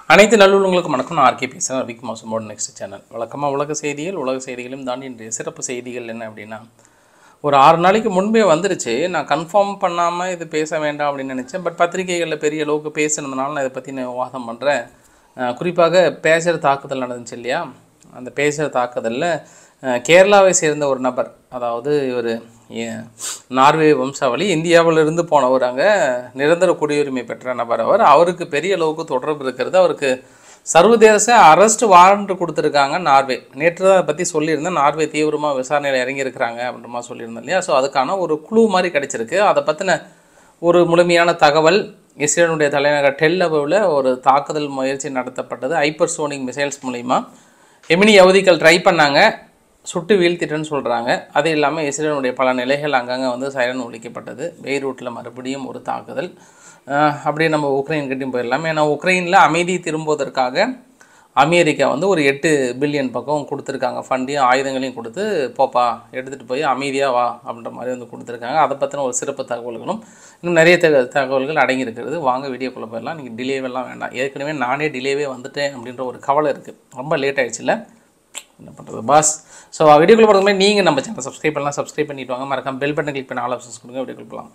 அனைத்து நல்லுள்ளங்களுக்கும் வணக்கம். நான் ஆர்கே பேசுகிறேன். ரவிக் மாசமோட நெக்ஸ்ட் சேனல். வழக்கமாக உலக செய்திகளையும் தாண்டி இன்றைய சிறப்பு செய்திகள் என்ன அப்படின்னா, ஒரு 6 நாளைக்கு முன்பே வந்துருச்சு. நான் கன்ஃபார்ம் பண்ணாமல் இது பேச வேண்டாம் அப்படின்னு நினச்சேன். பட் பத்திரிகைகளில் பெரிய அளவுக்கு பேசுனதுனால நான் இதை பற்றி நான் விவாதம் பண்ணுறேன். குறிப்பாக பேஜர் தாக்குதல் நடந்துச்சு இல்லையா? அந்த பேஜர் தாக்குதலில் கேரளாவை சேர்ந்த ஒரு நபர், அதாவது ஒரு நார்வே வம்சாவளி, இந்தியாவிலிருந்து போனவர், அங்கே நிரந்தர குடியுரிமை பெற்ற நபர். அவருக்கு பெரிய அளவுக்கு தொடர்பு இருக்கிறது. அவருக்கு சர்வதேச அரெஸ்ட் வாரண்ட் கொடுத்துருக்காங்க நார்வே. நேற்று தான் அதை பற்றி சொல்லியிருந்தேன். நார்வே தீவிரமாக விசாரணையில் இறங்கியிருக்கிறாங்க அப்படின்ற மாதிரி சொல்லியிருந்தேன் இல்லையா? ஸோ அதுக்கான ஒரு குழு மாதிரி கிடச்சிருக்கு. அதை பற்றின ஒரு முழுமையான தகவல். இஸ்ரேலுடைய தலைநகர் டெல் அவிவ்ல ஒரு தாக்குதல் முயற்சி நடத்தப்பட்டது. ஹைப்பர்சோனிக் மிசைல்ஸ் மூலிமா எமினி யவுதிகள் ட்ரை பண்ணாங்க, சுட்டு வீழ்த்திட்டேன்னு சொல்கிறாங்க. அது இல்லாமல் இஸ்ரேலுடைய பல நிலைகள் அங்கங்கே வந்து சைரன் ஒழிக்கப்பட்டது. பெய்ரூட்டில் மறுபடியும் ஒரு தாக்குதல். அப்படியே நம்ம உக்ரைன் கிட்டையும் போயிடலாம். ஏன்னா உக்ரைனில் அமைதி திரும்புவதற்காக அமெரிக்கா வந்து ஒரு 8 பில்லியன் பக்கம் கொடுத்துருக்காங்க. ஃபண்டையும் ஆயுதங்களையும் கொடுத்து, போப்பா எடுத்துகிட்டு போய் அமைதியாக வா அப்படின்ற மாதிரி வந்து கொடுத்துருக்காங்க. அதை பற்றின ஒரு சிறப்பு தகவல்களும் இன்னும் நிறைய தகவல்கள் அடங்கியிருக்கிறது. வாங்க வீடியோக்குள்ளே போயிடலாம். நீங்கள் டிலேவெல்லாம் வேண்டாம். ஏற்கனவே நானே டிலேவே வந்துட்டேன் அப்படின்ற ஒரு கவலை இருக்குது. ரொம்ப லேட் ஆகிடுச்சுல்ல, என்ன பண்ணுறது பாஸ். ஸோ வீடியோக்குள்ள போகிறது மாதிரி நீங்கள் நம்ம சேனல் சப்ஸ்கிரைப் பண்ணலாம். சப்ஸ்கிரைப் பண்ணிட்டு வாங்க. மறக்காம பெல் பட்டன் கிளிக் பண்ணி ஆல் ஆப்ஷன்ஸ் கொடுங்க. வீடியோக்குள்ள போகலாம்.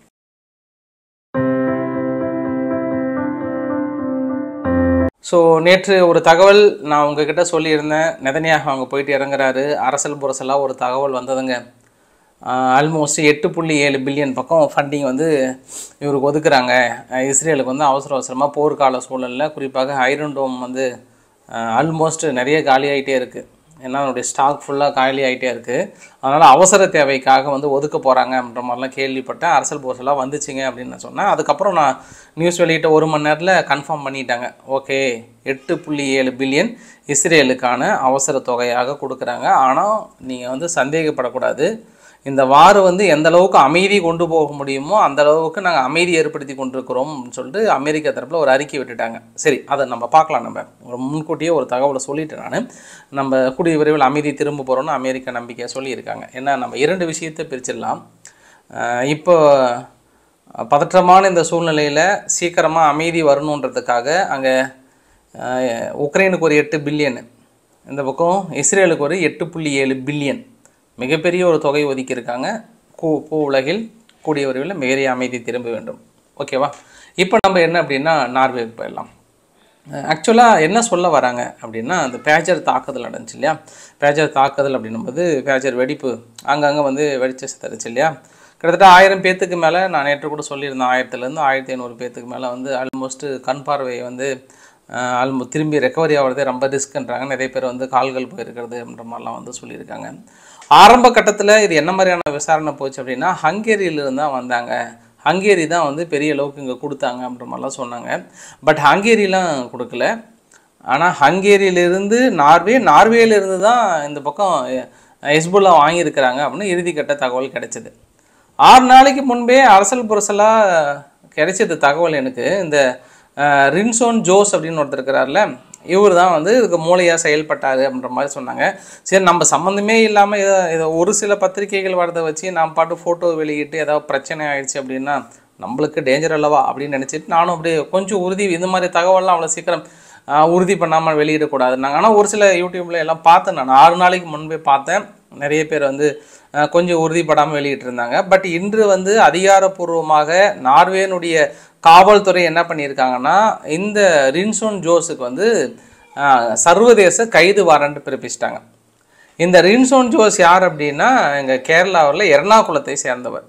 ஸோ நேற்று ஒரு தகவல் நான் உங்ககிட்ட சொல்லியிருந்தேன். நெதன்யாகு அங்கே போயிட்டு இறங்குறாரு. அரசல் புரசலாக ஒரு தகவல் வந்ததுங்க. ஆல்மோஸ்ட் 8.7 பில்லியன் பக்கம் ஃபண்டிங் வந்து இவருக்கு ஒதுக்குறாங்க. இஸ்ரேலுக்கு வந்து அவசரமாக போர்க்கால சூழலில், குறிப்பாக ஐரன் டோம் வந்து ஆல்மோஸ்ட் நிறைய காலியாகிட்டே இருக்குது. ஏன்னா அதனுடைய ஸ்டாக் ஃபுல்லாக காலி ஆகிட்டே இருக்குது. அதனால் அவசர தேவைக்காக வந்து ஒதுக்க போகிறாங்க அப்படின்ற மாதிரிலாம் கேள்விப்பட்டேன். அரசல் போர்சலாக வந்துச்சுங்க அப்படின்னு நான் சொன்னேன். அதுக்கப்புறம் நான் நியூஸ் வெளியிட்ட 1 மணி நேரத்தில் கன்ஃபார்ம் பண்ணிட்டாங்க. ஓகே, 8.7 பில்லியன் இஸ்ரேலுக்கான அவசர தொகையாக கொடுக்குறாங்க. ஆனால் நீங்கள் வந்து சந்தேகப்படக்கூடாது. இந்த வார் வந்து எந்த அளவுக்கு அமைதி கொண்டு போக முடியுமோ அந்த அளவுக்கு நாங்கள் அமைதி ஏற்படுத்தி கொண்டிருக்கிறோம் அப்படின்னு சொல்லிட்டு அமெரிக்கா தரப்பில் ஒரு அறிக்கை விட்டுட்டாங்க. சரி, அதை நம்ம பார்க்கலாம். நம்ம ஒரு முன்கூட்டியே ஒரு தகவலை சொல்லிட்டேன். நம்ம கூடிய விரைவில் அமைதி திரும்ப போகிறோன்னு அமெரிக்கா நம்பிக்கையாக சொல்லியிருக்காங்க. ஏன்னா நம்ம 2 விஷயத்தை பிரிச்சிடலாம். இப்போ பதற்றமான இந்த சூழ்நிலையில் சீக்கிரமாக அமைதி வரணுன்றதுக்காக அங்கே உக்ரைனுக்கு ஒரு 8 பில்லியன், இந்த பக்கம் இஸ்ரேலுக்கு ஒரு 8.7 பில்லியன் மிகப்பெரிய ஒரு தொகை ஒதுக்கியிருக்காங்க. பூ உலகில் கூடிய விரைவில் மிகப்பெரிய அமைதி திரும்ப வேண்டும். ஓகேவா? இப்போ நம்ம என்ன அப்படின்னா நார்வேக்கு போயிடலாம். ஆக்சுவலாக என்ன சொல்ல வராங்க அப்படின்னா, அந்த பேஜர் தாக்குதல் நடந்துச்சு இல்லையா? பேஜர் தாக்குதல் அப்படின்னும்போது பேஜர் வெடிப்பு அங்கங்கே வந்து வெடிச்சு தருச்சு இல்லையா? கிட்டத்தட்ட 1000 பேர்த்துக்கு மேலே, நான் நேற்று கூட சொல்லியிருந்தேன், 1000லேருந்து 1500 பேர்த்துக்கு மேலே வந்து ஆல்மோஸ்ட் கண் பார்வை வந்து திரும்பி ரெக்கவரி ஆகிறதே ரொம்ப ரிஸ்க்குன்றாங்க. நிறைய பேர் வந்து கால்கள் போயிருக்கிறது அப்படின்ற மாதிரிலாம் வந்து சொல்லியிருக்காங்க. ஆரம்ப கட்டத்தில் இது என்ன மாதிரியான விசாரணை போச்சு அப்படின்னா, ஹங்கேரியிலிருந்து தான் வந்தாங்க. ஹங்கேரி தான் வந்து பெரிய அளவுக்கு இங்கே கொடுத்தாங்க அப்படின்ற மாதிரிலாம் சொன்னாங்க. பட் ஹங்கேரிலாம் கொடுக்கல. ஆனால் ஹங்கேரியிலிருந்து நார்வேயிலிருந்து தான் இந்த பக்கம் ஹெஸ்புல்லா வாங்கியிருக்கிறாங்க அப்படின்னு இறுதிக்கட்ட தகவல் கிடைச்சிது. 6 நாளைக்கு முன்பே அரசல் புரசலாக கிடைச்சது தகவல் எனக்கு. இந்த ரின்சோன் ஜோஸ் அப்படின்னு ஒருத்தர் இருக்கிறார்ல, இவர் தான் வந்து இதுக்கு மூளையாக செயல்பட்டார் அப்படின்ற மாதிரி சொன்னாங்க. சரி, நம்ம சம்மந்தமே இல்லாமல் இதை ஒரு சில பத்திரிகைகள் வரதை வச்சு நாம் பாட்டு ஃபோட்டோ வெளியிட்டு ஏதாவது பிரச்சனை ஆகிடுச்சு அப்படின்னா நம்மளுக்கு டேஞ்சர் அல்லவா அப்படின்னு நினச்சிட்டு நானும் அப்படியே கொஞ்சம் இந்த மாதிரி தகவல்லாம் அவ்வளோ சீக்கிரம் உறுதி பண்ணாமல் வெளியிடக்கூடாதுன்னாங்க. ஆனால் ஒரு சில யூடியூப்பில் எல்லாம் பார்த்தேன். நான் 6 நாளைக்கு முன்பே பார்த்தேன். நிறைய பேர் வந்து கொஞ்சம் உறுதிப்படாமல் வெளியிட்டு இருந்தாங்க. பட் இன்று வந்து அதிகாரப்பூர்வமாக நார்வேனுடைய காவல்துறை என்ன பண்ணியிருக்காங்கன்னா, இந்த ரின்சோன் ஜோஸுக்கு வந்து சர்வதேச கைது வாரண்ட் பிறப்பிச்சிட்டாங்க. இந்த ரின்சோன் ஜோஸ் யார் அப்படின்னா, எங்கள் கேரளாவில் எர்ணாகுளத்தை சேர்ந்தவர்.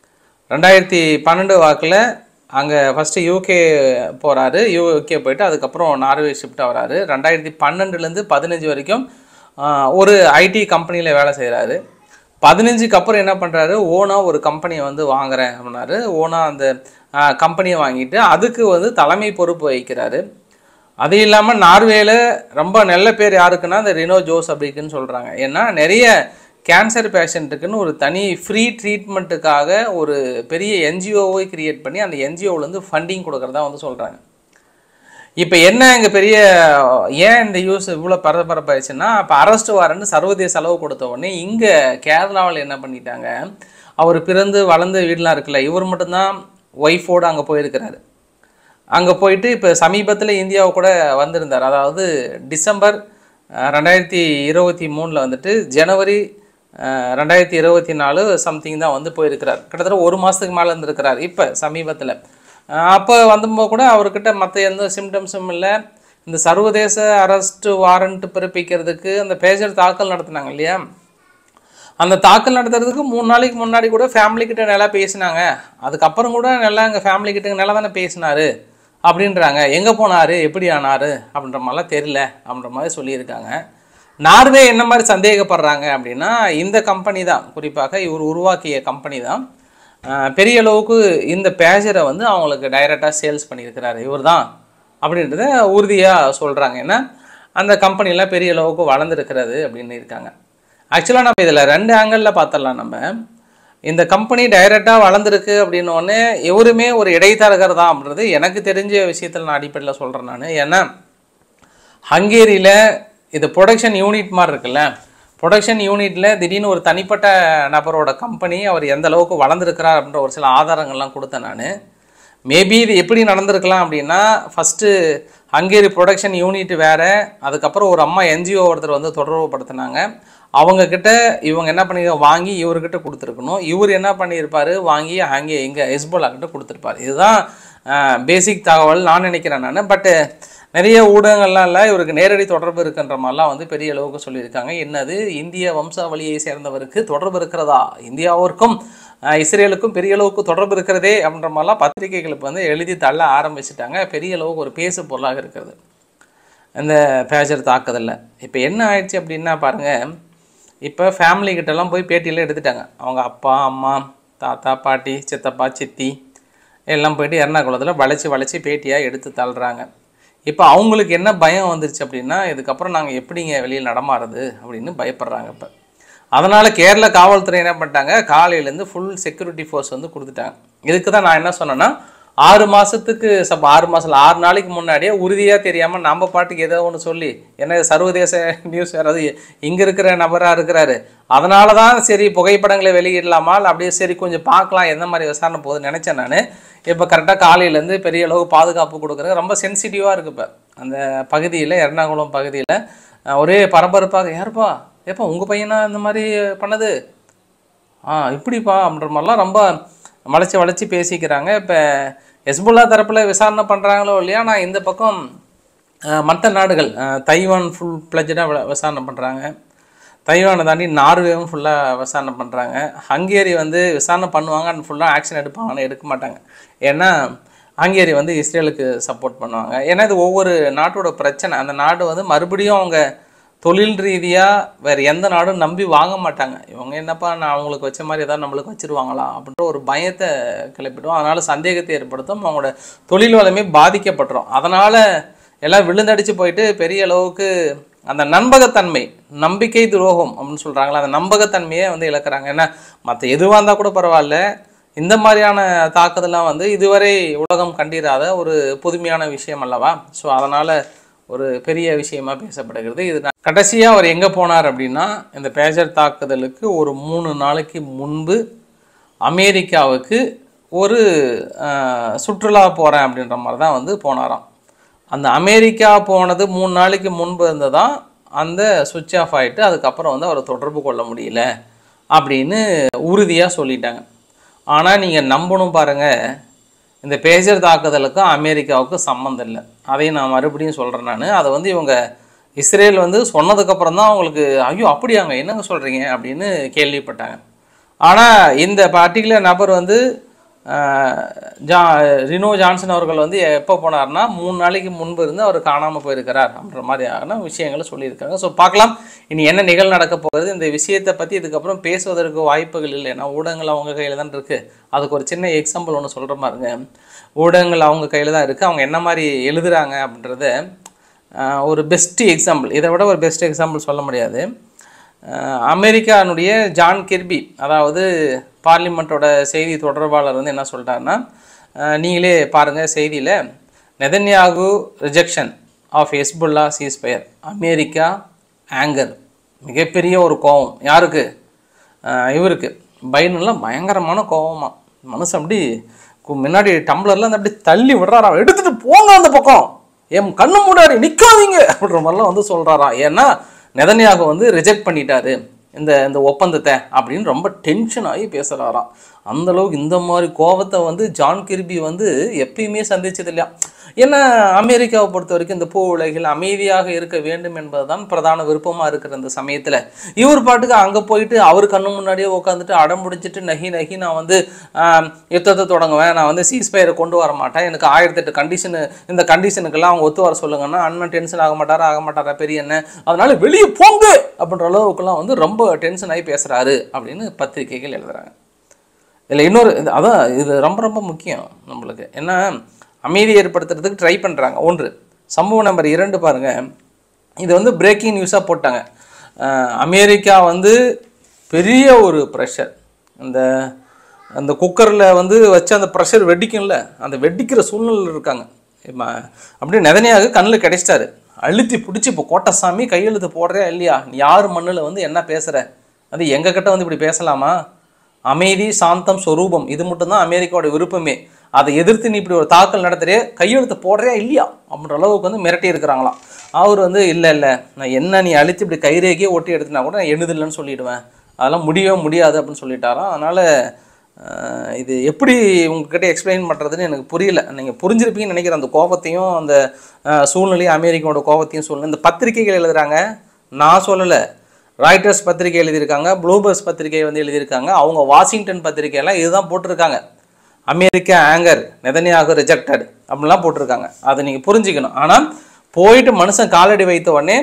2012 வாக்கில் அங்கே ஃபஸ்ட்டு யூகே போகிறாரு. யூகே போயிட்டு அதுக்கப்புறம் நார்வே ஷிஃப்ட் ஆகிறாரு. 2012லேருந்து 15 வரைக்கும் ஒரு ஐடி கம்பெனியில் வேலை செய்கிறாரு. 15க்கு அப்புறம் என்ன பண்ணுறாரு, ஓனாக ஒரு கம்பெனியை வந்து வாங்குறேன் அப்படின்னாரு. ஓனாக அந்த கம்பெனியை வாங்கிட்டு அதுக்கு வந்து தலைமை பொறுப்பு வகிக்கிறாரு. அது இல்லாமல் நார்வேல ரொம்ப நல்ல பேர் யாருக்குன்னா இந்த ரினோ ஜோஸ் அப்படிக்குன்னு சொல்கிறாங்க. ஏன்னா நிறைய கேன்சர் பேஷண்ட்டுக்குன்னு ஒரு தனி ஃப்ரீ ட்ரீட்மெண்ட்டுக்காக ஒரு பெரிய என்ஜிஓவை கிரியேட் பண்ணி அந்த என்ஜிஓவிலேருந்து ஃபண்டிங் கொடுக்குறதா வந்து சொல்கிறாங்க. இப்போ என்ன இங்கே பெரிய ஏன் இந்த யூஸ் இவ்வளோ பரபரப்பாயிடுச்சுன்னா, இப்போ அரெஸ்ட் வாரன்னு சர்வதேச அளவு கொடுத்த உடனே இங்கே கேரளாவில் என்ன பண்ணிட்டாங்க, அவர் பிறந்து வளர்ந்த வீடெலாம் இருக்குல்ல, இவர் மட்டும்தான் ஒய்ஃபோடு அங்கே போயிருக்கிறாரு. அங்கே போயிட்டு இப்போ சமீபத்தில் இந்தியாவை கூட வந்திருந்தார். அதாவது டிசம்பர் 2023 வந்துட்டு ஜனவரி 2024 சம்திங் தான் வந்து போயிருக்கிறார். கிட்டத்தட்ட ஒரு மாதத்துக்கு மேலே இருந்திருக்கிறார் இப்போ சமீபத்தில். அப்போ வந்தபோது கூட அவர்கிட்ட மற்ற எந்த சிம்டம்ஸும் இல்லை. இந்த சர்வதேச அரெஸ்ட் வாரண்ட் பிறப்பிக்கிறதுக்கு அந்த பேஜர் தாக்கல் நடத்தினாங்க இல்லையா, அந்த தாக்கல் நடத்துறதுக்கு 3 நாளைக்கு முன்னாடி கூட ஃபேமிலிக்கிட்ட நல்லா பேசினாங்க. அதுக்கப்புறம் கூட நல்லா எங்கள் ஃபேமிலிக்கிட்ட நல்லா தானே பேசினார் அப்படின்றாங்க. எங்கே போனார், எப்படி ஆனார் அப்படின்ற மாதிரிலாம் தெரியல அப்படின்ற மாதிரி சொல்லியிருக்காங்க. நார்வே என்ன மாதிரி சந்தேகப்படுறாங்க அப்படின்னா, இந்த கம்பெனி தான், குறிப்பாக இவர் உருவாக்கிய கம்பெனி தான் பெரிய அளவுக்கு இந்த பேஜரை வந்து அவங்களுக்கு டைரெக்டாக சேல்ஸ் பண்ணியிருக்கிறாரு இவர் தான் அப்படின்றத உறுதியாக சொல்கிறாங்க. ஏன்னா அந்த கம்பெனிலாம் பெரிய அளவுக்கு வளர்ந்துருக்கிறது அப்படின்னு இருக்காங்க. ஆக்சுவலாக நம்ம இதில் 2 ஆங்கிளில் பார்த்துடலாம். நம்ம இந்த கம்பெனி டைரெக்டாக வளர்ந்துருக்கு அப்படின்னோடனே எவருமே ஒரு இடைத்தரகர் தான் அப்படின்றது எனக்கு தெரிஞ்ச விஷயத்தில் நான் அடிப்படையில் சொல்கிறேன் நான். ஏன்னா ஹங்கேரியில் இது ப்ரொடக்ஷன் யூனிட் மாதிரி இருக்குல்ல, ப்ரொடக்ஷன் யூனிட்டில் திடீர்னு ஒரு தனிப்பட்ட நபரோட கம்பெனி அவர் எந்த அளவுக்கு வளர்ந்துருக்கிறார் அப்படின்ற ஒரு சில ஆதாரங்கள்லாம் கொடுத்தேன் நான். மேபி இது எப்படி நடந்திருக்கலாம் அப்படின்னா, ஃபஸ்ட்டு ஹங்கேரி ப்ரொடக்ஷன் யூனிட் வேறு, அதுக்கப்புறம் ஒரு அம்மா என்ஜிஓ ஒருத்தர் வந்து தொடர்பு படுத்தினாங்க. அவங்கக்கிட்ட இவங்க என்ன பண்ணி வாங்கி இவர்கிட்ட கொடுத்துருக்கணும். இவர் என்ன பண்ணியிருப்பார், வாங்கி அங்கே இங்கே ஹெஸ்போலா கிட்ட கொடுத்துருப்பார். இதுதான் பேசிக் தகவல் நான் நினைக்கிறேன் நான். பட்டு நிறைய ஊடகங்கள்லாம் இல்லை, இவருக்கு நேரடி தொடர்பு இருக்குன்ற மாதிரிலாம் வந்து பெரிய அளவுக்கு சொல்லியிருக்காங்க. என்னது, இந்திய வம்சாவளியை சேர்ந்தவருக்கு தொடர்பு இருக்கிறதா, இந்தியாவிற்கும் இஸ்ரேலுக்கும் பெரிய அளவுக்கு தொடர்பு இருக்கிறதே அப்படின்ற மாதிரிலாம் பத்திரிகைகளுக்கு வந்து எழுதி தள்ள ஆரம்பிச்சிட்டாங்க. பெரிய அளவுக்கு ஒரு பேசு பொருளாக இருக்கிறது இந்த பேஜர் தாக்குதலில். இப்போ என்ன ஆயிடுச்சு அப்படின்னா பாருங்கள், இப்போ ஃபேமிலிக்கிட்டலாம் போய் பேட்டியெல்லாம் எடுத்துட்டாங்க. அவங்க அப்பா அம்மா தாத்தா பாட்டி சித்தப்பா சித்தி எல்லாம் போயிட்டு எர்ணாகுளத்தில் வளைச்சி பேட்டியாக எடுத்து தள்ளுறாங்க. இப்போ அவங்களுக்கு என்ன பயம் வந்துருச்சு அப்படின்னா, இதுக்கப்புறம் நாங்கள் எப்படிங்க வெளியில் நடமாறுது அப்படின்னு பயப்படுறாங்க. இப்போ அதனால் கேரள காவல்துறை என்ன பண்ணிட்டாங்க, காலையிலேருந்து ஃபுல் செக்யூரிட்டி ஃபோர்ஸ் வந்து கொடுத்துட்டாங்க. இதுக்கு தான் நான் என்ன சொன்னேன்னா, 6 மாதத்துக்கு 6 நாளைக்கு முன்னாடியே உறுதியாக தெரியாமல் நம்ம பாட்டுக்கு ஏதோ ஒன்று சொல்லி, என்ன சர்வதேச நியூஸ் யாராவது இங்கே இருக்கிற நபராக இருக்கிறாரு, அதனால தான் சரி புகைப்படங்களை வெளியிடலாமால் அப்படியே சரி கொஞ்சம் பார்க்கலாம் எந்த மாதிரி விசாரணை போகுதுன்னு நினச்சேன் நான். இப்போ கரெக்டாக காலையிலேருந்து பெரிய அளவு பாதுகாப்பு கொடுக்குறது ரொம்ப சென்சிட்டிவாக இருக்குது. இப்போ அந்த பகுதியில் எர்ணாகுளம் பகுதியில் ஒரே பரபரப்பாக, யாருப்பா ஏப்பா உங்கள் பையனா இந்த மாதிரி பண்ணது, இப்படிப்பா அப்படின்ற மாதிரிலாம் ரொம்ப வளைச்சி பேசிக்கிறாங்க. இப்போ ஹெஸ்புல்லா தரப்பில் விசாரணை பண்ணுறாங்களோ இல்லையா, நான் இந்த பக்கம் மற்ற நாடுகள் தைவான் ஃபுல் பிளஜடாக விசாரணை பண்ணுறாங்க. தைவானை தாண்டி நார்வேவும் ஃபுல்லாக விசாரணை பண்ணுறாங்க. ஹங்கேரி வந்து விசாரணை பண்ணுவாங்க, அண்ட் ஃபுல்லாக ஆக்ஷன் எடுப்பாங்க, ஆனால் எடுக்க மாட்டாங்க. ஏன்னா ஹங்கேரி வந்து இஸ்ரேலுக்கு சப்போர்ட் பண்ணுவாங்க. ஏன்னா இது ஒவ்வொரு நாட்டோட பிரச்சனை. அந்த நாடு வந்து மறுபடியும் அவங்க தொழில் ரீதியாக வேறு எந்த நாடும் நம்பி வாங்க மாட்டாங்க. இவங்க என்னப்பா நான் அவங்களுக்கு வச்ச மாதிரி ஏதாவது நம்மளுக்கு வச்சுருவாங்களா அப்படின்ற ஒரு பயத்தை கிளப்பிடும். அதனால் சந்தேகத்தை ஏற்படுத்தும், அவங்களோட தொழில் வளமே பாதிக்கப்பட்டுரும். அதனால் எல்லாம் விழுந்தடிச்சு போயிட்டு பெரிய அளவுக்கு அந்த நம்பகத்தன்மை, நம்பிக்கை துரோகம் அப்படின்னு சொல்கிறாங்களா, அந்த நம்பகத்தன்மையை வந்து இழக்கிறாங்க. ஏன்னா மற்ற எதுவாக இருந்தால் கூட பரவாயில்ல, இந்த மாதிரியான தாக்குதலாம் வந்து இதுவரை உலகம் கண்டிராத ஒரு புதுமையான விஷயம் அல்லவா. ஸோ அதனால் ஒரு பெரிய விஷயமா பேசப்படுகிறது. இது கடைசியாக அவர் எங்கே போனார் அப்படின்னா, இந்த பேஜர் தாக்குதலுக்கு ஒரு 3 நாளைக்கு முன்பு அமெரிக்காவுக்கு ஒரு சுற்றுலா போகிறேன் அப்படின்ற மாதிரி தான் வந்து போனாராம். அந்த அமெரிக்கா போனது 3 நாளைக்கு முன்பு இருந்து தான் அந்த சுவிட்ச் ஆஃப் ஆகிட்டு அதுக்கப்புறம் வந்து அவரை தொடர்பு கொள்ள முடியல அப்படின்னு உறுதியாக சொல்லிட்டாங்க. ஆனால் நீங்கள் நம்பணும் பாருங்கள், இந்த பேஜர் தாக்குதலுக்கும் அமெரிக்காவுக்கும் சம்மந்தம் இல்லை. அதையும் நான் மறுபடியும் சொல்கிறேன் நான். அதை வந்து இவங்க இஸ்ரேல் வந்து சொன்னதுக்கப்புறம் தான் அவங்களுக்கு ஐயோ அப்படியாங்க என்னங்க சொல்கிறீங்க அப்படின்னு கேள்விப்பட்டாங்க. ஆனால் இந்த பர்டிகுலர் நபர் வந்து ரினோ ஜான்சன் அவர்கள் வந்து எப்போ போனார்னா 3 நாளைக்கு முன்பு இருந்து அவர் காணாமல் போயிருக்கிறார் அப்படின்ற மாதிரியான விஷயங்களை சொல்லியிருக்காங்க. ஸோ பார்க்கலாம் இனி என்ன நிகழ் நடக்க போகிறது. இந்த விஷயத்தை பற்றி இதுக்கப்புறம் பேசுவதற்கு வாய்ப்புகள் இல்லை. ஏன்னா ஊடகங்கள் அவங்க கையில் தான் இருக்குது. அதுக்கு ஒரு சின்ன எக்ஸாம்பிள் ஒன்று சொல்கிற மாதிரிங்க, ஊடகங்கள் அவங்க கையில் தான் இருக்குது. அவங்க என்ன மாதிரி எழுதுகிறாங்க அப்படின்றத ஒரு பெஸ்ட்டு எக்ஸாம்பிள், இதை விட ஒரு பெஸ்ட் எக்ஸாம்பிள் சொல்ல முடியாது. அமெரிக்கானுடைய ஜான் கிர்பி, அதாவது பார்லிமெண்ட்டோட செய்தி தொடர்பாளர் வந்து என்ன சொல்லிட்டாருன்னா, நீங்களே பாருங்கள் செய்தியில், Netanyahu rejection of Hezbollah ceasefire, America anger, மிகப்பெரிய ஒரு கோபம் யாருக்கு, இவருக்கு பைடன்லாம் பயங்கரமான கோபமாக, மனசு அப்படி முன்னாடி டம்ளர்லாம் அந்த அப்படி தள்ளி விடுறாராம், எடுத்துட்டு போங்க அந்த பக்கம், என் கண்ணு முன்னாடி நிற்காதீங்க அப்படின்ற மாதிரிலாம் வந்து சொல்கிறாராம். ஏன்னா நெதன்யாகு வந்து ரிஜெக்ட் பண்ணிட்டாரு இந்த இந்த ஒப்பந்தத்தை அப்படின்னு ரொம்ப டென்ஷன் ஆகி பேசுகிறாராம். அந்தளவுக்கு இந்த மாதிரி கோபத்தை வந்து ஜான் கிர்பி வந்து எப்பயுமே சந்திச்சது இல்லையா. ஏன்னா அமெரிக்காவை பொறுத்த வரைக்கும் இந்த பூ உலகில் அமைதியாக இருக்க வேண்டும் என்பது தான் பிரதான விருப்பமாக இருக்கிற அந்த சமயத்தில் இவர் பாட்டுக்கு அங்கே போயிட்டு அவர் கண்ணு முன்னாடியே உட்காந்துட்டு அடம் முடிச்சிட்டு நகி நான் வந்து யுத்தத்தை தொடங்குவேன், நான் வந்து சீஸ்பயரை கொண்டு வர மாட்டேன், எனக்கு 1008 கண்டிஷனு, இந்த கண்டிஷனுக்கெல்லாம் அவங்க ஒத்து வர சொல்லுங்கன்னா அண்ணன் டென்ஷன் ஆக மாட்டாரா பெரிய என்ன, அதனால வெளியே போங்க அப்படின்ற அளவுக்குலாம் வந்து ரொம்ப டென்ஷன் ஆகி பேசுகிறாரு அப்படின்னு பத்திரிகைகள் எழுதுகிறாங்க. இல்லை இன்னொரு அதான் இது ரொம்ப ரொம்ப முக்கியம் நம்மளுக்கு. ஏன்னா அமைதி ஏற்படுத்துறதுக்கு ட்ரை பண்ணுறாங்க. ஒன்று. சம்பவம் நம்பர் 2 பாருங்கள். இது வந்து பிரேக்கிங் நியூஸாக போட்டாங்க. அமெரிக்கா வந்து பெரிய ஒரு ப்ரெஷர், அந்த குக்கரில் வந்து வச்சு அந்த ப்ரெஷர் வெடிக்கும்ல, அந்த வெடிக்கிற சூழ்நிலையில் இருக்காங்க. அப்படியே நெதன்யாகு கண்ணில் கிடைச்சிட்டாரு. அழுத்தி பிடிச்சி இப்போ கோட்டசாமி கையெழுத்து போடுறியா இல்லையா, நீ யார் மண்ணில் வந்து என்ன பேசுகிற, அது எங்ககிட்ட வந்து இப்படி பேசலாமா, அமைதி சாந்தம் சொரூபம் இது மட்டும்தான் அமெரிக்காவோட விருப்பமே, அதை எதிர்த்து நீ இப்படி ஒரு தாக்கல் நடத்துறியே, கையெழுத்து போடுறியா இல்லையா அப்படின்ற அளவுக்கு வந்து மிரட்டி இருக்கிறாங்களாம். அவர் வந்து இல்லை நான் என்ன நீ அழித்து இப்படி கைரேகையே ஒட்டி எடுத்துனா கூட நான் எழுதில்லைன்னு சொல்லிவிடுவேன், அதெல்லாம் முடியவே முடியாது அப்படின்னு சொல்லிட்டாராம். அதனால் இது எப்படி உங்ககிட்ட எக்ஸ்பிளைன் பண்ணுறதுன்னு எனக்கு புரியல. நீங்கள் புரிஞ்சிருப்பீங்கன்னு நினைக்கிறேன் அந்த கோபத்தையும் அந்த சூழ்நிலையும் அமெரிக்காவோட கோபத்தையும் சூழ்நிலை. இந்த பத்திரிகைகள் எழுதுகிறாங்க, நான் சொல்லலை, ராய்டர்ஸ் பத்திரிகை எழுதியிருக்காங்க, ப்ளூபர்ஸ் பத்திரிகை வந்து எழுதியிருக்காங்க, அவங்க வாஷிங்டன் பத்திரிகையெல்லாம் இதுதான் போட்டிருக்காங்க. அமெரிக்கா ஆங்கர், நெதன்யாகு ரிஜெக்டட் அப்படிலாம் போட்டிருக்காங்க. அதை நீங்கள் புரிஞ்சுக்கணும். ஆனால் போயிட்டு மனுஷன் காலடி வைத்த உடனே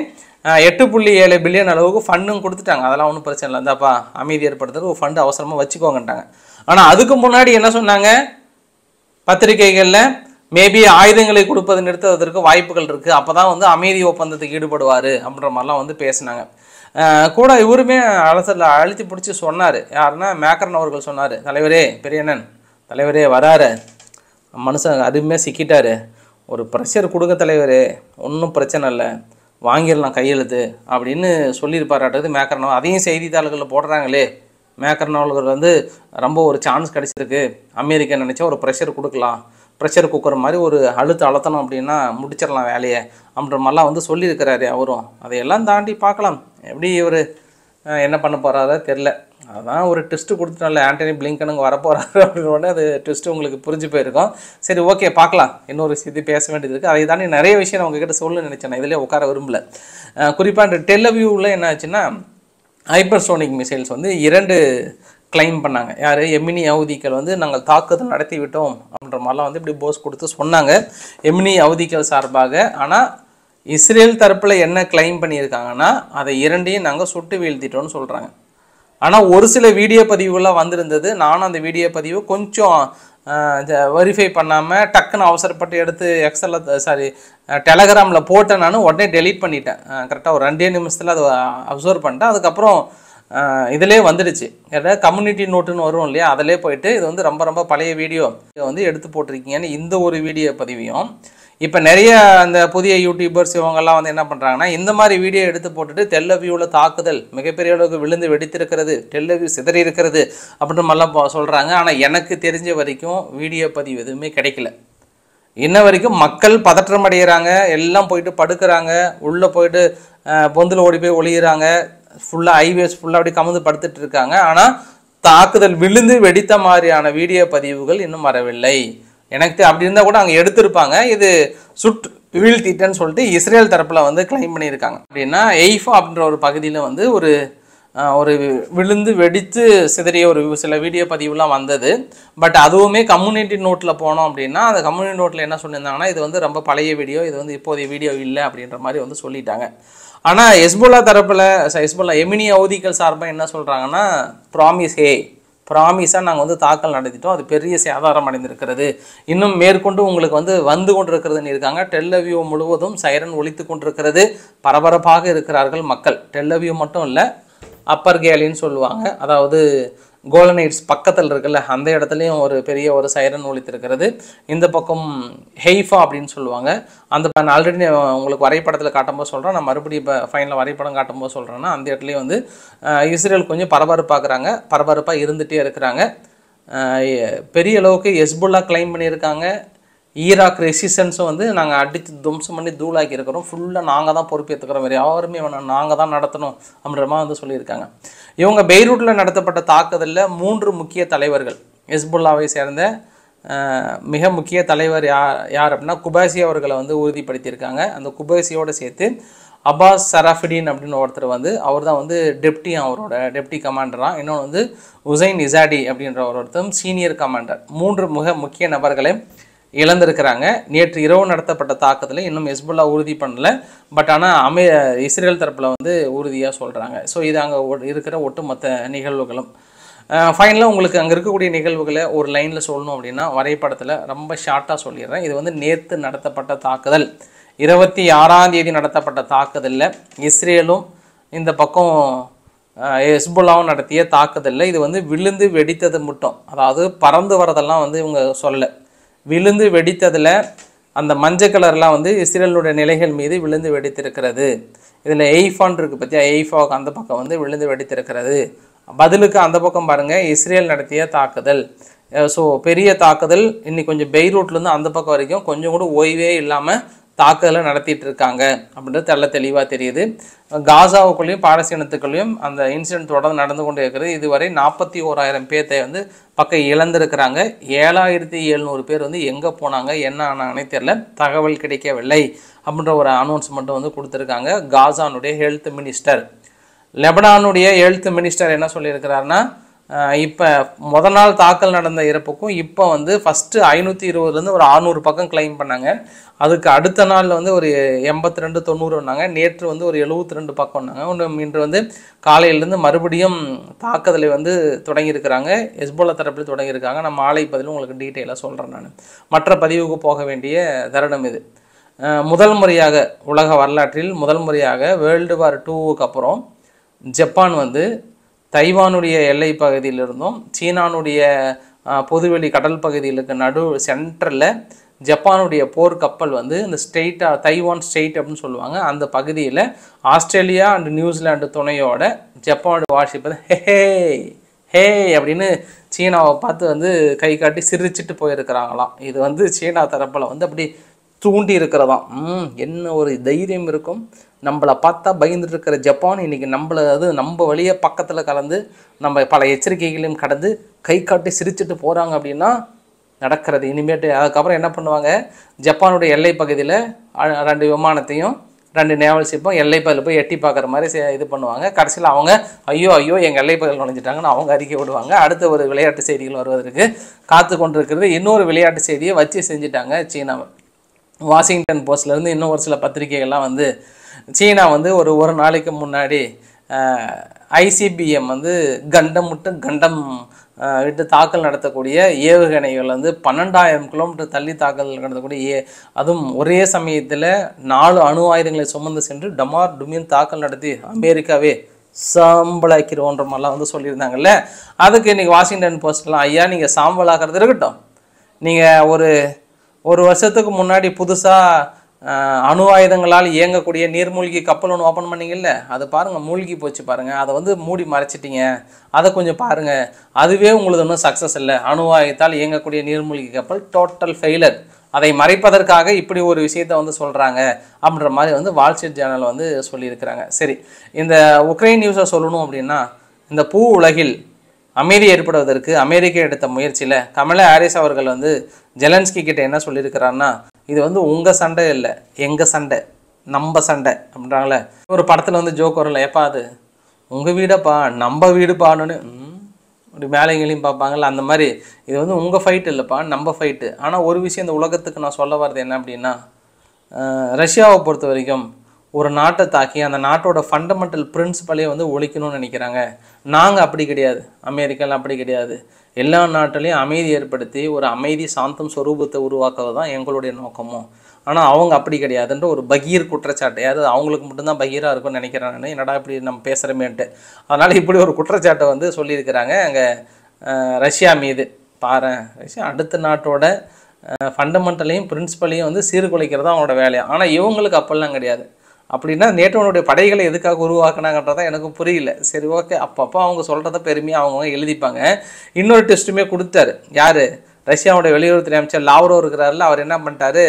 8.7 பில்லியன் அளவுக்கு ஃபண்டும் கொடுத்துட்டாங்க. அதெல்லாம் ஒன்றும் பிரச்சனை இல்லை, இந்தாப்பா அமைதி ஏற்படுத்துறது ஒரு ஃபண்டு அவசரமாக வச்சுக்கோங்கன்ட்டாங்க. ஆனால் அதுக்கு முன்னாடி என்ன சொன்னாங்க பத்திரிகைகளில், மேபி ஆயுதங்களை கொடுப்பதை நிறுத்துவதற்கு வாய்ப்புகள் இருக்குது, அப்போ தான் வந்து அமைதி ஒப்பந்தத்துக்கு ஈடுபடுவார் அப்படின்ற மாதிரிலாம் வந்து பேசினாங்க. கூட இவருமே அழுத்தி பிடிச்சி சொன்னார். யாருன்னா மேக்ரன் அவர்கள் சொன்னார், தலைவரே பெரியண்ணன் தலைவரே வராரு, மனுஷன் அருமையாக சிக்கிட்டாரு, ஒரு ப்ரெஷர் கொடுங்க தலைவரே, ஒன்றும் பிரச்சனை இல்லை, வாங்கிடலாம் கையெழுத்து அப்படின்னு சொல்லியிருப்பாராட்டது மேக்ரன். அதையும் செய்தித்தாள்களில் போடுறாங்களே, மேக்ரன் அவர்கள் வந்து ரொம்ப ஒரு சான்ஸ் கிடச்சிருக்கு, அமெரிக்கா நினச்சா ஒரு ப்ரெஷர் கொடுக்கலாம், ப்ரெஷர் குக்கர் மாதிரி ஒரு அழுத்தணும் அப்படின்னா முடிச்சிடலாம் வேலையை அப்படின்ற மாதிரிலாம் வந்து சொல்லியிருக்கிறாரு அவரும். அதையெல்லாம் தாண்டி பார்க்கலாம் எப்படி இவர் என்ன பண்ண போகிறாரோ தெரில. அதான் ஒரு ட்விஸ்ட்டு கொடுத்துட்டோம்ல, ஆண்டனி பிளிங்கனுங்க வரப்போகிறாரு அப்படின்னு அது ட்விஸ்ட்டு உங்களுக்கு புரிஞ்சு போயிருக்கோம். சரி ஓகே பார்க்கலாம், இன்னொரு இது பேச வேண்டியது இருக்குது. அதை தாண்டி நிறைய விஷயம் நான் உங்ககிட்ட சொல்ல நினச்சேன், நான் இதிலே உட்கார விரும்பல. குறிப்பாக இந்த டெல்லவியூவில் என்ன ஆச்சுன்னா ஹைப்பர்சோனிக் மிசைல்ஸ் வந்து 2 கிளைம் பண்ணாங்க. யார், எமினி யவுதிகள் வந்து நாங்கள் தாக்குதல் நடத்தி விட்டோம் அப்படின்ற மாதிரிலாம் வந்து இப்படி போஸ் கொடுத்து சொன்னாங்க எமினி யவுதிகள் சார்பாக. ஆனால் இஸ்ரேல் தரப்பில் என்ன கிளைம் பண்ணியிருக்காங்கன்னா அதை 2ஐயும் நாங்கள் சுட்டு வீழ்த்திட்டோம்னு சொல்கிறாங்க. ஆனால் ஒரு சில வீடியோ பதிவுகள்லாம் வந்திருந்தது. நானும் அந்த வீடியோ பதிவு கொஞ்சம் வெரிஃபை பண்ணாமல் டக்குன்னு அவசரப்பட்டு எடுத்து டெலகிராமில் போட்டேன். நான் உடனே டெலீட் பண்ணிட்டேன். கரெக்டாக ஒரு 2 நிமிஷத்தில் அதை அப்சர்வ் பண்ணிட்டேன். அதுக்கப்புறம் இதிலே வந்துடுச்சு, ஏதாவது கம்யூனிட்டி நோட்டுன்னு வரும் இல்லையா, அதிலே போயிட்டு இது வந்து ரொம்ப ரொம்ப பழைய வீடியோ வந்து எடுத்து போட்டிருக்கீங்கன்னு இந்த ஒரு வீடியோ பதிவையும் இப்போ நிறைய அந்த புதிய யூடியூபர்ஸ் இவங்கெல்லாம் வந்து என்ன பண்ணுறாங்கன்னா இந்த மாதிரி வீடியோ எடுத்து போட்டுட்டு டெல்லவியூவில் தாக்குதல் மிகப்பெரிய அளவுக்கு விழுந்து வெடித்திருக்கிறது, டெல்லவியூ சிதறி இருக்கிறது அப்படின்ற மாதிரிலாம் சொல்கிறாங்க. ஆனால் எனக்கு தெரிஞ்ச வரைக்கும் வீடியோ பதிவு எதுவுமே கிடைக்கல. இன்ன வரைக்கும் மக்கள் பதற்றம் அடைகிறாங்க, எல்லாம் போயிட்டு படுக்கிறாங்க, உள்ளே போயிட்டு பொந்தில் ஓடி போய் ஒளிகிறாங்க, ஃபுல்லாக ஹைவேஸ் ஃபுல்லாக அப்படி கமந்து படுத்துட்டு இருக்காங்க. ஆனால் தாக்குதல் விழுந்து வெடித்த மாதிரியான வீடியோ பதிவுகள் இன்னும் வரவில்லை. எனக்கு அப்படி இருந்தால் கூட அங்கே எடுத்திருப்பாங்க. இது சுட்டு வீழ்த்திட்டேன்னு சொல்லிட்டு இஸ்ரேல் தரப்பில் வந்து கிளைம் பண்ணியிருக்காங்க. அப்படின்னா எய்ஃபா அப்படின்ற ஒரு பகுதியில் வந்து ஒரு விழுந்து வெடித்து சிதறிய ஒரு சில வீடியோ பதிவுலாம் வந்தது. பட் அதுவுமே கம்யூனிட்டி நோட்டில் போனோம் அப்படின்னா அந்த கம்யூனிட்டி நோட்டில் என்ன சொல்லியிருந்தாங்கன்னா இது வந்து ரொம்ப பழைய வீடியோ, இது வந்து இப்போதைய வீடியோ இல்லை அப்படின்ற மாதிரி வந்து சொல்லிட்டாங்க. ஆனால் ஹெஸ்புல்லா தரப்பில் எமினி யவுதிகள் சார்பாக என்ன சொல்கிறாங்கன்னா ப்ராமிஸாக நாங்கள் வந்து தாக்கல் நடத்திட்டோம், அது பெரிய சேதாரம் அடைந்திருக்கிறது, இன்னும் மேற்கொண்டு உங்களுக்கு வந்து கொண்டிருக்கிறதுன்னு இருக்காங்க. டெல்லவியூ முழுவதும் சைரன் ஒலித்து கொண்டிருக்கிறது, பரபரப்பாக இருக்கிறார்கள் மக்கள். டெல்லவியூ மட்டும் இல்லை, அப்பர் கேலின்னு சொல்லுவாங்க, அதாவது கோலனைட்ஸ் பக்கத்தில் இருக்குல்ல அந்த இடத்துலையும் ஒரு பெரிய ஒரு சைரன் ஒலித்திருக்கிறது. இந்த பக்கம் ஹெய்ஃபா அப்படின்னு சொல்லுவாங்க. அந்த நான் ஆல்ரெடி உங்களுக்கு வரைபடத்தில் காட்டும்போது சொல்கிறேன், நான் மறுபடியும் இப்போ ஃபைனலில் வரைபடம் காட்டும்போது சொல்கிறேன்னா அந்த இடத்துலையும் வந்து இஸ்ரேல் கொஞ்சம் பரபரப்பாக இருந்துகிட்டே இருக்கிறாங்க. பெரிய அளவுக்கு ஹெஸ்புல்லா கிளைம் பண்ணியிருக்காங்க. ஈராக் ரெசிஸ்டன்ஸும் வந்து நாங்கள் அடித்து துவம்சம் பண்ணி தூளாக்கி இருக்கிறோம், ஃபுல்லாக நாங்கள் தான் பொறுப்பேற்றுக்கிறோம், வேறு யாருமே வேணாம், நாங்கள் தான் நடத்தணும் அப்படின்ற மாதிரி வந்து சொல்லியிருக்காங்க. இவங்க பெய்ரூட்டில் நடத்தப்பட்ட தாக்குதலில் 3 முக்கிய தலைவர்கள், ஹெஸ்புல்லாவை சேர்ந்த மிக முக்கிய தலைவர் யார் அப்படின்னா குபைசி அவர்களை வந்து உறுதிப்படுத்தியிருக்காங்க. அந்த குபைசியோடு சேர்த்து அப்பாஸ் சராஃபிடின் அப்படின்னு ஒருத்தர் வந்து அவர் தான் வந்து அவரோட டெப்டி கமாண்டராக, இன்னொன்று வந்து உசைன் இசாடி அப்படின்ற ஒருத்தரும் சீனியர் கமாண்டர். 3 மிக முக்கிய நபர்களை இழந்திருக்கிறாங்க. நேற்று இரவு நடத்தப்பட்ட தாக்குதலை இன்னும் ஹெஸ்புல்லா உறுதி பண்ணல, பட் ஆனால் இஸ்ரேல் தரப்பில் வந்து உறுதியாக சொல்கிறாங்க. ஸோ இது அங்கே இருக்கிற ஒட்டுமொத்த நிகழ்வுகளும். ஃபைனலாக உங்களுக்கு அங்கே இருக்கக்கூடிய நிகழ்வுகளை ஒரு லைனில் சொல்லணும் அப்படின்னா வரைபடத்தில் ரொம்ப ஷார்ட்டாக சொல்லிடுறேன். இது வந்து நேற்று நடத்தப்பட்ட தாக்குதல், 26ஆம் தேதி நடத்தப்பட்ட தாக்குதலில் இஸ்ரேலும் இந்த பக்கம் ஹெஸ்புல்லாவும் நடத்திய தாக்குதலில் இது வந்து விழுந்து வெடித்தது மட்டும், அதாவது பறந்து வரதெல்லாம் வந்து இவங்க சொல்லலை. விழுந்து வெடித்ததில் அந்த மஞ்சள் கலர்லாம் வந்து இஸ்ரேலுடைய நிலைகள் மீது விழுந்து வெடித்திருக்கிறது. இதில் எய்ஃபான் இருக்குது பற்றியா, எய்ஃபாவுக்கு அந்த பக்கம் வந்து விழுந்து வெடித்திருக்கிறது. பதிலுக்கு அந்த பக்கம் பாருங்கள் இஸ்ரேல் நடத்திய தாக்குதல். ஸோ பெரிய தாக்குதல். இன்னைக்கு கொஞ்சம் பெய்ரூட்லேருந்து அந்த பக்கம் வரைக்கும் கொஞ்சம் கூட ஓய்வே இல்லாமல் தாக்குதலை நடத்திட்டு இருக்காங்க அப்படின்றது தெளிவாக தெரியுது. காசாவுக்குள்ளேயும் பாலஸ்தீனத்துக்குள்ளேயும் அந்த இன்சிடென்ட் தொடர்ந்து நடந்து கொண்டே இருக்கிறது. இதுவரை 41,000 பேர்த்தை வந்து பக்கம் இழந்திருக்கிறாங்க. 7,700 பேர் வந்து எங்கே போனாங்க என்ன ஆனாங்கன்னே தெரியல, தகவல் கிடைக்கவில்லை அப்படின்ற ஒரு அனௌன்ஸ்மெண்ட்டும் வந்து கொடுத்துருக்காங்க காசானுடைய ஹெல்த் மினிஸ்டர். லெபனானுடைய ஹெல்த் மினிஸ்டர் என்ன சொல்லியிருக்கிறாருன்னா, இப்போ முதல் நாள் தாக்கல் நடந்த இறப்புக்கும் இப்போ வந்து ஃபஸ்ட்டு 520லேருந்து ஒரு 600 பக்கம் கிளைம் பண்ணாங்க. அதுக்கு அடுத்த நாளில் வந்து ஒரு 82-90 வந்தாங்க. நேற்று வந்து ஒரு 72 பக்கம் வந்தாங்க. இன்று வந்து காலையிலேருந்து மறுபடியும் தாக்குதலை வந்து தொடங்கியிருக்கிறாங்க. ஹெஸ்புல்லா தரப்பில் தொடங்கியிருக்காங்க. நான் மாலை பதிலும் உங்களுக்கு டீட்டெயிலாக சொல்கிறேன். நான் மற்ற பதிவுக்கு போக வேண்டிய தருணம் இது. முதல் முறையாக உலக வரலாற்றில் முதல் முறையாக வேர்ல்டு வார் 2க்கு அப்புறம் ஜப்பான் வந்து தைவானுடைய எல்லை பகுதியிலிருந்தும் சீனானுடைய பொதுவெளி கடல் பகுதிகளுக்கு சென்டரில் ஜப்பானுடைய போர் கப்பல் வந்து இந்த ஸ்டெயிட்டாக தைவான் ஸ்டெயிட் அப்படின்னு சொல்லுவாங்க, அந்த பகுதியில் ஆஸ்திரேலியா அண்ட் நியூசிலாண்டு துணையோட ஜப்பானோட வார்ஷிப் வந்து ஹே அப்படின்னு சீனாவை பார்த்து வந்து கை காட்டி சிரிச்சிட்டு போயிருக்கிறாங்களாம். இது வந்து சீனா தரப்பில் வந்து அப்படி தூண்டி இருக்கிறதாம். என்ன ஒரு தைரியம் இருக்கும், நம்மளை பார்த்தா பயந்துட்டு இருக்கிற ஜப்பான் இன்றைக்கி நம்ம வழியை பக்கத்தில் கலந்து நம்ம பல எச்சரிக்கைகளையும் கடந்து கை காட்டி சிரிச்சுட்டு போகிறாங்க அப்படின்னா நடக்கிறது இனிமேட்டு. அதுக்கப்புறம் என்ன பண்ணுவாங்க, ஜப்பானுடைய எல்லை பகுதியில் 2 விமானத்தையும் 2 நேவல் ஷிப்பும் எல்லை பகுதியில் போய் எட்டி பார்க்குற மாதிரி இது பண்ணுவாங்க. கடைசியில் அவங்க ஐயோ எங்கள் எல்லை பகுதியில் நுழைஞ்சிட்டாங்கன்னு அவங்க அறிக்கை விடுவாங்க. அடுத்த ஒரு விளையாட்டு செய்திகள் வருவதற்கு காத்து கொண்டிருக்கிறது. இன்னொரு விளையாட்டு செய்தியை வச்சு செஞ்சுட்டாங்க சீனாவை. வாஷிங்டன் போஸ்ட்லேருந்து இன்னும் ஒரு சில பத்திரிகைகள்லாம் வந்து சீனா வந்து ஒரு நாளைக்கு முன்னாடி ஐசிபிஎம் வந்து கண்டம் விட்டு தாக்கல் நடத்தக்கூடிய ஏவுகணைகள் வந்து 12,000 கிலோமீட்டர் தள்ளி தாக்கல் நடத்தக்கூடிய அதுவும் ஒரே சமயத்தில் 4 அணு ஆயுதங்களை சுமந்து சென்று டமார் டுமின் தாக்கல் நடத்தி அமெரிக்காவே சாம்பலாக்கிறோன்ற மாதிரிலாம் வந்து சொல்லியிருந்தாங்கல்ல. அதுக்கு இன்றைக்கி வாஷிங்டன் போஸ்ட்லாம் ஐயா நீங்கள் சாம்பலாகிறது இருக்கட்டும், நீங்கள் ஒரு வருஷத்துக்கு முன்னாடி புதுசாக அணு ஆயுதங்களால் இயங்கக்கூடிய நீர்மூழ்கி கப்பல் ஒன்று ஓப்பன் பண்ணிங்கல்ல, அது பாருங்கள் மூழ்கி போச்சு பாருங்கள், அதை வந்து மூடி மறைச்சிட்டிங்க, அதை கொஞ்சம் பாருங்கள், அதுவே உங்களுக்கு ஒன்றும் சக்ஸஸ் இல்லை. அணு ஆயுதத்தால் இயங்கக்கூடிய நீர்மூழ்கி கப்பல் டோட்டல் ஃபெயிலர். அதை மறைப்பதற்காக இப்படி ஒரு விஷயத்தை வந்து சொல்கிறாங்க அப்படின்ற மாதிரி வந்து வால் ஸ்ட்ரீட் ஜேர்னல் வந்து சொல்லியிருக்கிறாங்க. சரி, இந்த உக்ரைன் நியூஸை சொல்லணும் அப்படின்னா, இந்த பூ உலகில் அமைதி ஏற்படுவதற்கு அமெரிக்கா எடுத்த முயற்சியில் கமலா ஹாரிஸ் அவர்கள் வந்து ஜெலன்ஸ்கி கிட்ட என்ன சொல்லியிருக்கிறாருன்னா, இது வந்து உங்கள் சண்டை இல்லை, எங்கள் சண்டை, நம்ம சண்டை அப்படின்றாங்களே. ஒரு படத்தில் வந்து ஜோக் வரல, ஏப்பா அது உங்கள் வீடப்பா நம்ம வீடுப்பான்னு அப்படி மேலைங்களையும் பார்ப்பாங்கள்ல, அந்த மாதிரி இது வந்து உங்கள் ஃபைட்டு இல்லைப்பா நம்ம ஃபைட்டு. ஆனால் ஒரு விஷயம் இந்த உலகத்துக்கு நான் சொல்ல வர்றது என்ன அப்படின்னா, ரஷ்யாவை பொறுத்த வரைக்கும் ஒரு நாட்டை தாக்கி அந்த நாட்டோட ஃபண்டமெண்டல் பிரின்சிபலே வந்து ஒழிக்கணும்னு நினைக்கிறாங்க. நாங்கள் அப்படி கிடையாது, அமெரிக்காவில் அப்படி கிடையாது. எல்லா நாட்டிலையும் அமைதி ஏற்படுத்தி ஒரு அமைதி சாந்தம் சொரூபத்தை உருவாக்குவது தான் எங்களுடைய நோக்கமும். ஆனால் அவங்க அப்படி கிடையாதுன்ற ஒரு பகீர் குற்றச்சாட்டு, அதாவது அவங்களுக்கு மட்டும்தான் பகீராக இருக்கும்னு நினைக்கிறாங்க. என்னடா இப்படி நம்ம பேசுகிறமேன்ட்டு, அதனால் இப்படி ஒரு குற்றச்சாட்டை வந்து சொல்லியிருக்கிறாங்க அங்கே ரஷ்யா மீது. பாரு, ரஷ்யா அடுத்த நாட்டோட ஃபண்டமெண்டலையும் பிரின்சிபலையும் வந்து சீர்குலைக்கிறது தான் அவங்களோட வேலையாக. ஆனால் இவங்களுக்கு அப்பெல்லாம் கிடையாது. அப்படின்னா நேட்டோனுடைய படைகளை எதுக்காக உருவாக்குனாங்கன்றதான் எனக்கு புரியல. சரி, ஓகே, அப்பப்போ அவங்க சொல்கிறத பெருமையாக அவங்க எழுதிப்பாங்க. இன்னொரு டெஸ்ட்டுமே கொடுத்தாரு. யார்? ரஷ்யாவுடைய வெளியுறவுத்துறை அமைச்சர் லாவ்ரோ இருக்கிறாரில்ல, அவர் என்ன பண்ணிட்டாரு,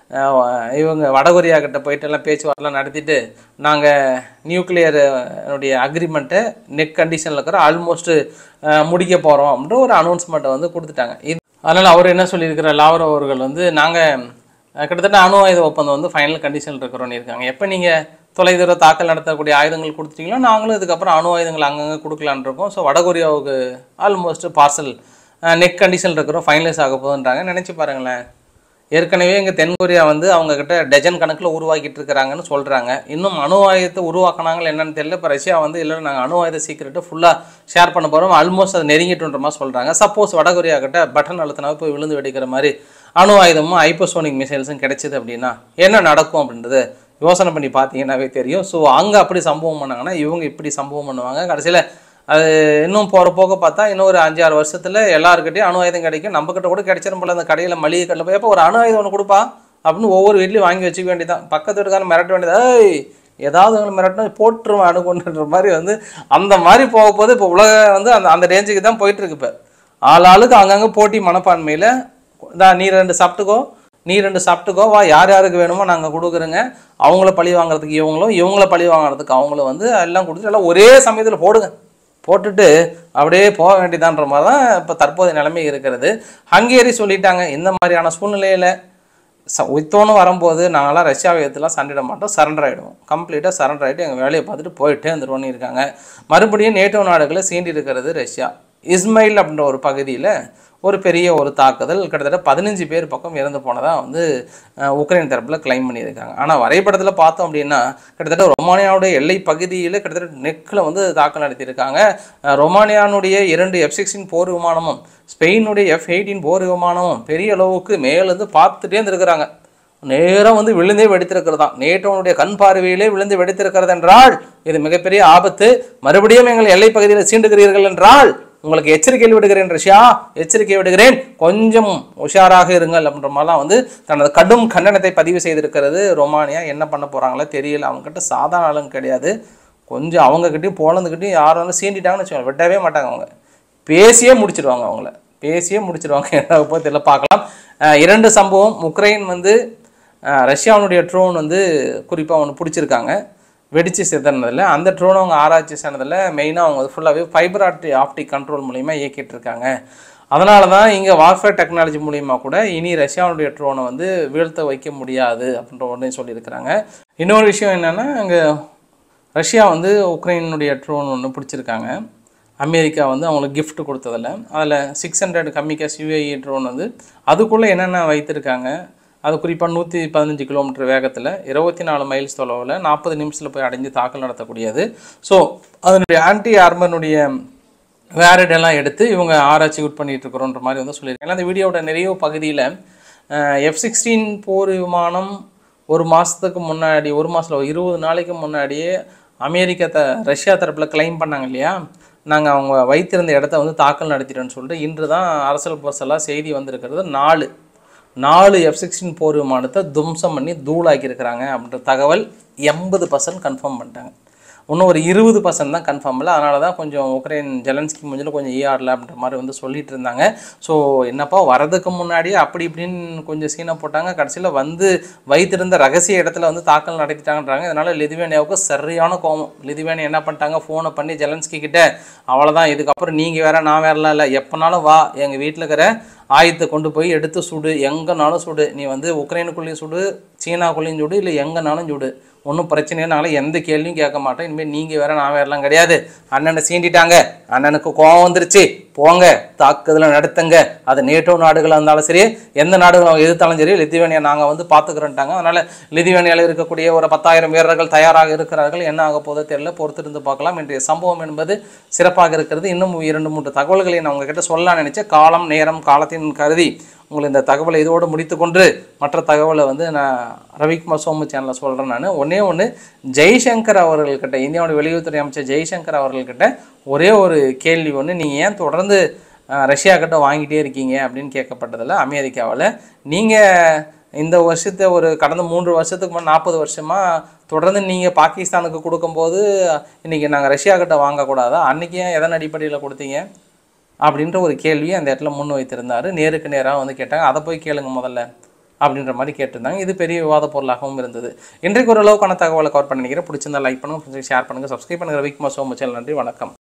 இவங்க வடகொரியா கிட்ட போயிட்டு எல்லாம் பேச்சுவார்த்தைலாம் நடத்திட்டு நாங்கள் நியூக்ளியருடைய அக்ரிமெண்ட்டை நெக் கண்டிஷனில் இருக்கிற ஆல்மோஸ்ட் முடிக்க போகிறோம் அப்படின்ற ஒரு அனௌன்ஸ்மெண்ட்டை வந்து கொடுத்துட்டாங்க. அதனால் அவர் என்ன சொல்லியிருக்கிற லாவ்ரோ அவர்கள் வந்து நாங்கள் கிட்டத்தட்ட அணு ஆயுத ஒப்பந்தம் வந்து ஃபைனல் கண்டிஷனில் இருக்கிறோன்னு இருக்காங்க. எப்போ நீங்கள் தொலைதூர தாக்கல் நடத்தக்கூடிய ஆயுதங்கள் கொடுத்துட்டீங்களோ நாங்களும் இதுக்கப்புறம் அணு ஆயுதங்கள் அங்கங்கே கொடுக்கலான் இருக்கோம். ஸோ வடகொரியாவுக்கு ஆல்மோஸ்ட் பார்சல் நெக் கண்டிஷனில் இருக்கிறோம், ஃபைனலைஸ் ஆக போகுதுன்றாங்க. நினச்சி பாருங்களேன், ஏற்கனவே இங்கே தென்கொரியா வந்து அவங்கக்கிட்ட டஜன் கணக்கில் உருவாக்கிட்டு இருக்கிறாங்கன்னு சொல்கிறாங்க. இன்னும் அணு ஆயுதத்தை உருவாக்கினாங்களா என்னன்னு தெரியல. இப்போ ரஷ்யா வந்து இல்லை நாங்கள் அணு ஆயுத சீக்கிரட்டை ஃபுல்லாக ஷேர் பண்ண போகிறோம், ஆல்மோஸ்ட் அதை நெருங்கிட்டுன்ற மாதிரி சொல்கிறாங்க. சப்போஸ் வடகொரியா கிட்ட பட்டன் அழுத்தினாவே போய் விழுந்து வெடிக்கிற மாதிரி அணு ஆயுதமும் ஹைப்பர்சோனிக் மிசைல்ஸும் கிடைச்சிது அப்படின்னா என்ன நடக்கும் அப்படின்றது யோசனை பண்ணி பார்த்தீங்கன்னாவே தெரியும். ஸோ அங்கே அப்படி சம்பவம் பண்ணாங்கன்னா இவங்க இப்படி சம்பவம் பண்ணுவாங்க. கடைசியில் அது இன்னும் போகிற போக பார்த்தா இன்னும் ஒரு 5-6 வருஷத்தில் எல்லாருக்கிட்டையும் அணு ஆயுதம் கிடைக்கும். நம்மக்கிட்ட கூட கிடைச்சிடும் போல. அந்த கடையில் மளிகை கடையில் போய் எப்போ ஒரு அணு ஆயுதம் ஒன்று கொடுப்பா அப்படின்னு ஒவ்வொரு வீட்லையும் வாங்கி வச்சுக்க வேண்டியதான். பக்கத்து வீட்டுக்காரன் மிரட்ட வேண்டியது, ஏதாவது அவங்க மிரட்டினா போட்டுருவேன் அணுகுன்ற மாதிரி வந்து அந்த மாதிரி போக போது இப்போ உலகம் வந்து அந்த ரேஞ்சுக்கு தான் போயிட்டுருக்கு. இப்போ ஆளுக்கு அங்கங்கே போட்டி மனப்பான்மையில் தான் நீ ரெண்டு சாப்பிட்டுக்கோ வா, யார் யாருக்கு வேணுமோ நாங்கள் கொடுக்குறோங்க, அவங்கள பழி வாங்குறதுக்கு இவங்கள பழி வாங்குறதுக்கு அவங்களும் வந்து எல்லாம் கொடுத்துட்டு எல்லாம் ஒரே சமயத்தில் போட்டுட்டு அப்படியே போக வேண்டியதான்ற மாதிரி தான் இப்போ தற்போதைய நிலைமை இருக்கிறது. ஹங்கேரி சொல்லிட்டாங்க, இந்த மாதிரியான சூழ்நிலையில் உத்தோன்னு வரும்போது நாங்களாம் ரஷ்யாவை எதிர்த்துலாம் சண்டையிட மாட்டோம், சரண்டர் ஆகிடுவோம், கம்ப்ளீட்டாக சரண்டர் ஆகிட்டு எங்கள் வேலையை பார்த்துட்டு போயிட்டே வந்துடுவோன்னு இருக்காங்க. மறுபடியும் நேட்டோ நாடுகளை சீண்டி இருக்கிறது ரஷ்யா. இஸ்மைல் அப்படின்ற ஒரு பகுதியில் ஒரு பெரிய ஒரு தாக்குதல், கிட்டத்தட்ட 15 பேர் பக்கம் இறந்து போனதாக வந்து உக்ரைன் தரப்பில் கிளைம் பண்ணியிருக்காங்க. ஆனால் வரைபடத்தில் பார்த்தோம் அப்படின்னா கிட்டத்தட்ட ரொமானியாவுடைய எல்லை பகுதியில் கிட்டத்தட்ட நெக்கில் வந்து தாக்கல் நடத்தியிருக்காங்க. ரொமானியானுடைய 2 F-16 போர் விமானமும் ஸ்பெயினுடைய F-18 போர் விமானமும் பெரிய அளவுக்கு மேலேருந்து பார்த்துட்டே இருந்திருக்கிறாங்க. நேரம் வந்து விழுந்தே வெடித்திருக்கிறது தான். நேட்டோனுடைய கண் பார்வையிலே விழுந்து வெடித்திருக்கிறது என்றால் இது மிகப்பெரிய ஆபத்து. மறுபடியும் எங்கள் எல்லை பகுதியில் சீண்டுகிறீர்கள் என்றால் உங்களுக்கு எச்சரிக்கை விடுகிறேன் ரஷ்யா, எச்சரிக்கை விடுகிறேன், கொஞ்சம் உஷாராக இருங்கள் அப்படின்ற மாதிரிலாம் வந்து தனது கடும் கண்டனத்தை பதிவு செய்திருக்கிறது ரொமானியா. என்ன பண்ண போகிறாங்களோ தெரியல. அவங்ககிட்ட சாதாரண ஆளுங்க கிடையாது. கொஞ்சம் அவங்கக்கிட்டையும் போலந்துக்கிட்டையும் யாரும் வந்து சீண்டிட்டாங்கன்னு வச்சுக்கோங்க, விடவே மாட்டாங்க. அவங்க பேசியே முடிச்சிடுவாங்க. என்ன போய் தெரியல, பார்க்கலாம். 2 சம்பவம். உக்ரைன் வந்து ரஷ்யாவுடைய ட்ரோன் வந்து குறிப்பாக ஒன்று பிடிச்சிருக்காங்க, வெடித்து சிதறினதில். அந்த ட்ரோன் அவங்க ஆராய்ச்சி செய்னதில் மெயினாக அவங்க ஃபுல்லாகவே ஃபைபர் ஆப்டிக் கண்ட்ரோல் மூலிமா இயக்கிட்டு இருக்காங்க. அதனால தான் இங்கே வார்ஃபேர் டெக்னாலஜி மூலிமா கூட இனி ரஷ்யாவுடைய ட்ரோனை வந்து வீழ்த்த வைக்க முடியாது அப்படின்ற ஒன்றே சொல்லியிருக்கிறாங்க. இன்னொரு விஷயம் என்னென்னா, இங்கே ரஷ்யா வந்து உக்ரைனுடைய ட்ரோன் ஒன்று பிடிச்சிருக்காங்க. அமெரிக்கா வந்து அவங்களுக்கு கிஃப்ட் கொடுத்ததில் அதில் 600 கம்மிகாஸ் UAE ட்ரோன் வந்து அதுக்குள்ளே என்னென்ன வைத்திருக்காங்க, அது குறிப்பாக 115 கிலோமீட்டர் வேகத்தில் 24 மைல்ஸ் தொலைவில் 40 நிமிஷத்தில் போய் அடைஞ்சு தாக்கல் நடத்தக்கூடியது. ஸோ அதனுடைய ஆன்டி ஆர்மனுடைய வேரடெல்லாம் எடுத்து இவங்க ஆராய்ச்சி பண்ணிட்டு இருக்கிறோன்ற மாதிரி வந்து சொல்லியிருக்காங்க. அந்த வீடியோட நிறைய பகுதியில் F-16 போர் விமானம் ஒரு மாதத்துக்கு முன்னாடி, 20 நாளைக்கு முன்னாடியே ரஷ்யா தரப்பில் கிளைம் பண்ணாங்க இல்லையா, நாங்கள் அவங்க வைத்திருந்த இடத்த வந்து தாக்கல் நடத்திட்டோன்னு சொல்லிட்டு இன்று தான் அரசியல் பர்செல்லாம் செய்தி வந்திருக்கிறது. 4 F-16 போர் விமானத்தை தும்சம் பண்ணி தூளாக்கியிருக்கிறாங்க அப்படின்ற தகவல் 80% கன்ஃபார்ம் பண்ணிட்டாங்க. இன்னும் ஒரு 20% தான் கன்ஃபார்ம் இல்லை. அதனால தான் கொஞ்சம் உக்ரைன் ஜெலன்ஸ்கி முடிஞ்சில் கொஞ்சம் ஈஆரில் அப்படின்ற மாதிரி வந்து சொல்லிட்டு இருந்தாங்க. ஸோ என்னப்பா வரதுக்கு முன்னாடியே அப்படி இப்படின்னு கொஞ்சம் சீனை போட்டாங்க. கடைசியில் வந்து வைத்திருந்த ரகசிய இடத்துல வந்து தாக்கல் நடத்திட்டாங்கன்றாங்க. இதனால் லிதுவேனியாவுக்கு சரியான கோபம். லிதுவேனியா என்ன பண்ணிட்டாங்க, ஃபோனை பண்ணி ஜெலன்ஸ்கி கிட்ட அவ்வளோதான், இதுக்கப்புறம் நீங்கள் வேற நான் வேறலாம் இல்லை, எப்போனாலும் வா, எங்கள் வீட்டில் இருக்கிற ஆயுதத்தை கொண்டு போய் எடுத்து சுடு, எங்கேனாலும் சுடு, நீ வந்து உக்ரைனுக்குள்ளேயும் சுடு, சீனாக்குள்ளேயும் சுடு, இல்லை எங்கேனாலும் சுடு, ஒன்றும் பிரச்சனைனால எந்த கேள்வியும் கேட்க மாட்டேன். இனிமேல் நீங்கள் வேற நான் வேறலாம் கிடையாது. அண்ணனை சீண்டிட்டாங்க, அண்ணனுக்கு கோபம் வந்துருச்சு, போங்க தாக்குதலை நடத்துங்க. அது நேட்டோ நாடுகளாக இருந்தாலும் சரி, எந்த நாடுகளும் எதிர்த்தாலும் சரி, லிதுவேனியா நாங்கள் வந்து பார்த்துக்கிறோன்ட்டாங்க. அதனால் லிதுவேனியாவில் இருக்கக்கூடிய ஒரு 10,000 வீரர்கள் தயாராக இருக்கிறார்கள். என்ன ஆக போதோ தெரியல, பொறுத்திருந்து பார்க்கலாம். இன்றைய சம்பவம் என்பது சிறப்பாக இருக்கிறது. இன்னும் 2-3 தகவல்களை நான் உங்ககிட்ட சொல்லலாம் நினைச்சேன். காலம் நேரம் காலத்தின் கருதி உங்களை இந்த தகவலை இதோடு முடித்துக்கொண்டு மற்ற தகவலை வந்து நான் ரவிக்குமார் சோமு சேனலில் சொல்கிறேன். நான் ஒன்று ஜெய்சங்கர் அவர்கள்கிட்ட, இந்தியாவுடைய வெளியுறவுத்துறை அமைச்சர் ஜெய்சங்கர் அவர்கள்கிட்ட ஒரே ஒரு கேள்வி ஒன்று, நீங்கள் ஏன் தொடர்ந்து ரஷ்யா கிட்ட வாங்கிட்டே இருக்கீங்க அப்படின்னு கேட்கப்பட்டதில் அமெரிக்காவில், நீங்கள் இந்த வருஷத்தை ஒரு கடந்த 3 வருஷத்துக்கு முன்னாடி 40 வருஷமாக தொடர்ந்து நீங்கள் பாகிஸ்தானுக்கு கொடுக்கும்போது இன்றைக்கி நாங்கள் ரஷ்யாக்கிட்ட வாங்கக்கூடாதா? அன்றைக்கி ஏன் எதன் அடிப்படையில் கொடுத்தீங்க அப்படின்ற ஒரு கேள்வியை அந்த இடத்துல முன் வைத்திருந்தார். நேருக்கு நேராக வந்து கேட்டாங்க. அதை போய் கேளுங்க முதல்ல அப்படின்ற மாதிரி கேட்டிருந்தாங்க. இது பெரிய விவாத பொருளாகவும் இருந்தது. இன்றைக்கு ஓரளவுக்கான தகவலை கவர் பண்ணி நினைக்கிறேன். பிடிச்சிருந்தா லைக் பண்ணுங்கள், ஷேர் பண்ணுங்கள், சப்ஸ்கிரைப் பண்ணுங்கள். ரவிக்குமார் சோமு சேனல். நன்றி, வணக்கம்.